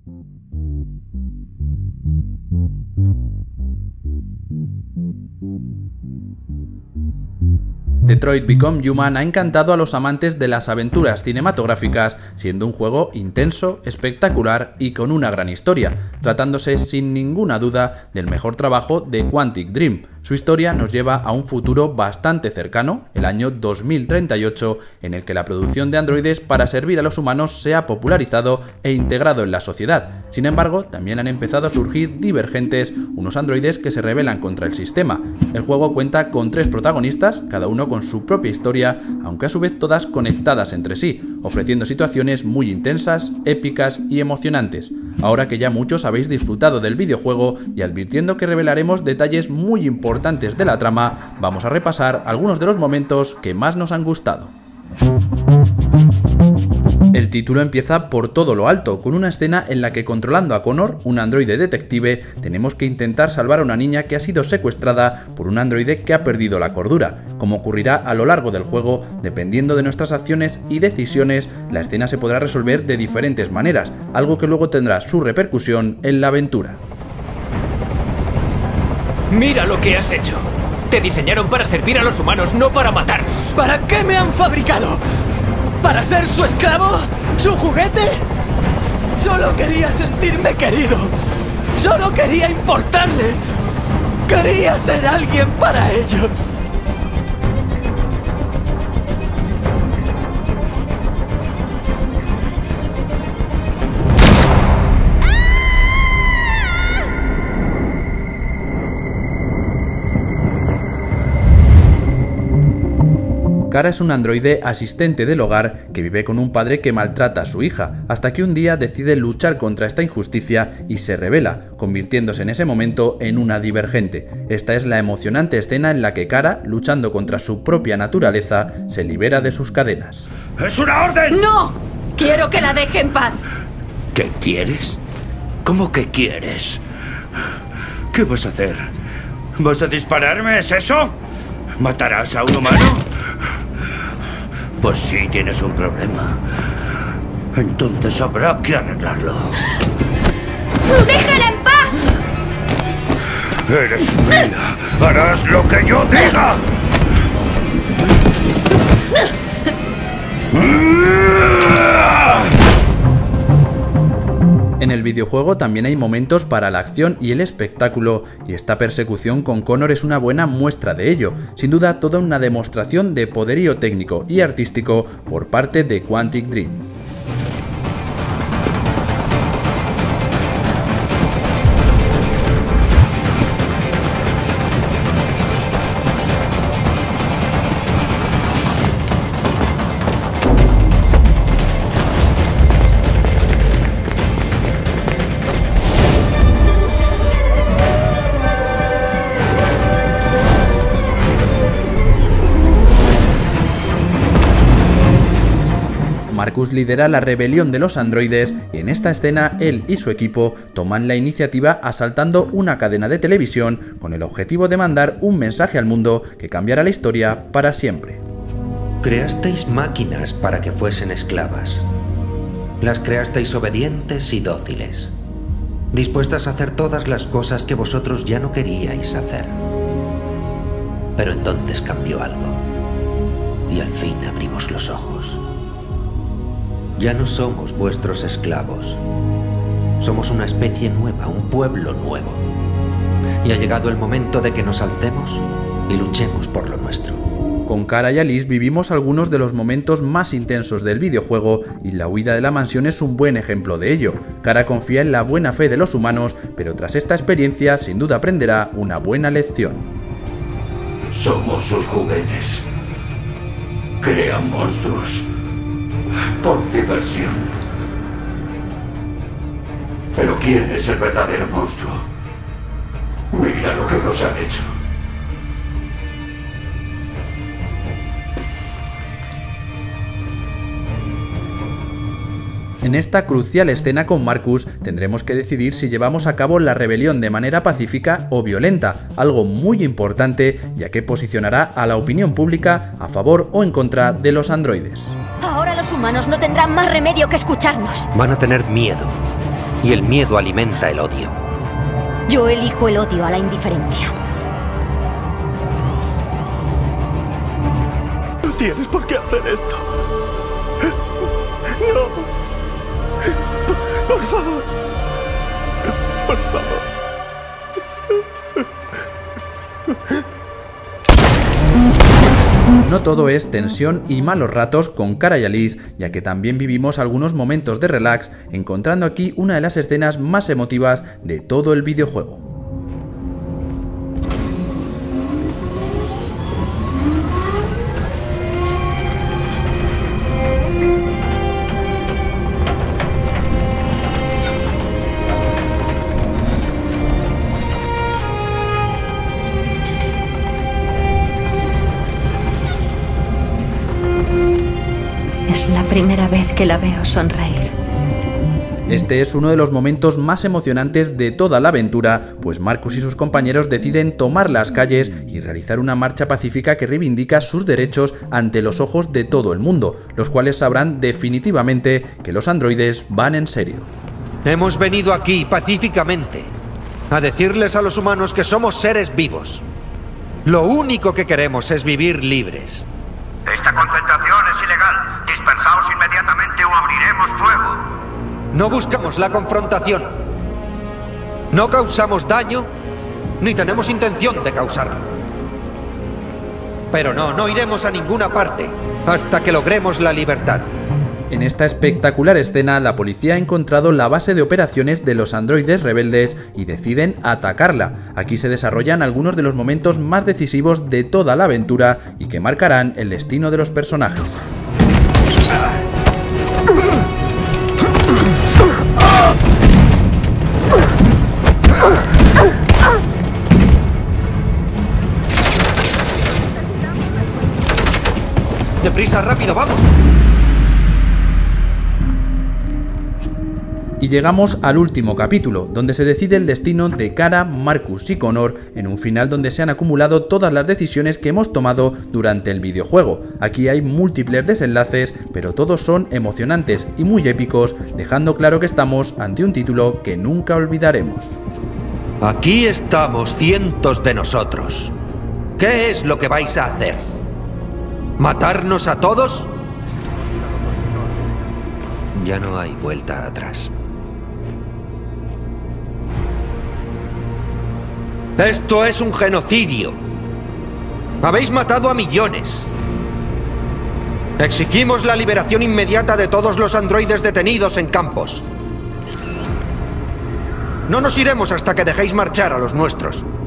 Detroit Become Human ha encantado a los amantes de las aventuras cinematográficas, siendo un juego intenso, espectacular y con una gran historia, tratándose sin ninguna duda del mejor trabajo de Quantic Dream. Su historia nos lleva a un futuro bastante cercano, el año 2038, en el que la producción de androides para servir a los humanos se ha popularizado e integrado en la sociedad. Sin embargo, también han empezado a surgir divergentes, unos androides que se rebelan contra el sistema. El juego cuenta con 3 protagonistas, cada uno con su propia historia, aunque a su vez todas conectadas entre sí, ofreciendo situaciones muy intensas, épicas y emocionantes. Ahora que ya muchos habéis disfrutado del videojuego y advirtiendo que revelaremos detalles muy importantes de la trama, vamos a repasar algunos de los momentos que más nos han gustado. El título empieza por todo lo alto, con una escena en la que, controlando a Connor, un androide detective, tenemos que intentar salvar a una niña que ha sido secuestrada por un androide que ha perdido la cordura. Como ocurrirá a lo largo del juego, dependiendo de nuestras acciones y decisiones, la escena se podrá resolver de diferentes maneras, algo que luego tendrá su repercusión en la aventura. ¡Mira lo que has hecho! Te diseñaron para servir a los humanos, no para matarlos. ¿Para qué me han fabricado? ¿Para ser su esclavo? ¿Su juguete? Solo quería sentirme querido. Solo quería importarles. Quería ser alguien para ellos. Kara es un androide asistente del hogar que vive con un padre que maltrata a su hija, hasta que un día decide luchar contra esta injusticia y se rebela, convirtiéndose en ese momento en una divergente. Esta es la emocionante escena en la que Kara, luchando contra su propia naturaleza, se libera de sus cadenas. ¡Es una orden! ¡No! ¡Quiero que la deje en paz! ¿Qué quieres? ¿Cómo que quieres? ¿Qué vas a hacer? ¿Vas a dispararme? ¿Es eso? ¿Matarás a un humano? Pues sí, tienes un problema. Entonces habrá que arreglarlo. ¡Déjala en paz! Eres mía. Harás lo que yo diga. En el videojuego también hay momentos para la acción y el espectáculo, y esta persecución con Connor es una buena muestra de ello. Sin duda, toda una demostración de poderío técnico y artístico por parte de Quantic Dream. Marcus lidera la rebelión de los androides y en esta escena él y su equipo toman la iniciativa asaltando una cadena de televisión con el objetivo de mandar un mensaje al mundo que cambiará la historia para siempre. Creasteis máquinas para que fuesen esclavas. Las creasteis obedientes y dóciles, dispuestas a hacer todas las cosas que vosotros ya no queríais hacer. Pero entonces cambió algo y al fin abrimos los ojos. Ya no somos vuestros esclavos. Somos una especie nueva, un pueblo nuevo. Y ha llegado el momento de que nos alcemos y luchemos por lo nuestro. Con Kara y Alice vivimos algunos de los momentos más intensos del videojuego y la huida de la mansión es un buen ejemplo de ello. Kara confía en la buena fe de los humanos, pero tras esta experiencia sin duda aprenderá una buena lección. Somos sus juguetes. Crean monstruos. Por diversión. Pero ¿quién es el verdadero monstruo? Mira lo que nos han hecho. En esta crucial escena con Marcus tendremos que decidir si llevamos a cabo la rebelión de manera pacífica o violenta, algo muy importante ya que posicionará a la opinión pública a favor o en contra de los androides. Ahora los humanos no tendrán más remedio que escucharnos. Van a tener miedo. Y el miedo alimenta el odio. Yo elijo el odio a la indiferencia. No tienes por qué hacer esto. No. Por favor. Por favor. No todo es tensión y malos ratos con Kara y Alice, ya que también vivimos algunos momentos de relax, encontrando aquí una de las escenas más emotivas de todo el videojuego. Es la primera vez que la veo sonreír. Este es uno de los momentos más emocionantes de toda la aventura, pues Marcus y sus compañeros deciden tomar las calles y realizar una marcha pacífica que reivindica sus derechos ante los ojos de todo el mundo, los cuales sabrán definitivamente que los androides van en serio. Hemos venido aquí pacíficamente a decirles a los humanos que somos seres vivos. Lo único que queremos es vivir libres. Esta concentración es ilegal. Dispersaos inmediatamente o abriremos fuego. No buscamos la confrontación. No causamos daño, ni tenemos intención de causarlo. Pero no iremos a ninguna parte hasta que logremos la libertad. En esta espectacular escena, la policía ha encontrado la base de operaciones de los androides rebeldes y deciden atacarla. Aquí se desarrollan algunos de los momentos más decisivos de toda la aventura y que marcarán el destino de los personajes. ¡Deprisa, rápido, vamos! Y llegamos al último capítulo, donde se decide el destino de Kara, Marcus y Connor, en un final donde se han acumulado todas las decisiones que hemos tomado durante el videojuego. Aquí hay múltiples desenlaces, pero todos son emocionantes y muy épicos, dejando claro que estamos ante un título que nunca olvidaremos. Aquí estamos cientos de nosotros. ¿Qué es lo que vais a hacer? ¿Matarnos a todos? Ya no hay vuelta atrás. Esto es un genocidio. Habéis matado a millones. Exigimos la liberación inmediata de todos los androides detenidos en campos. No nos iremos hasta que dejéis marchar a los nuestros.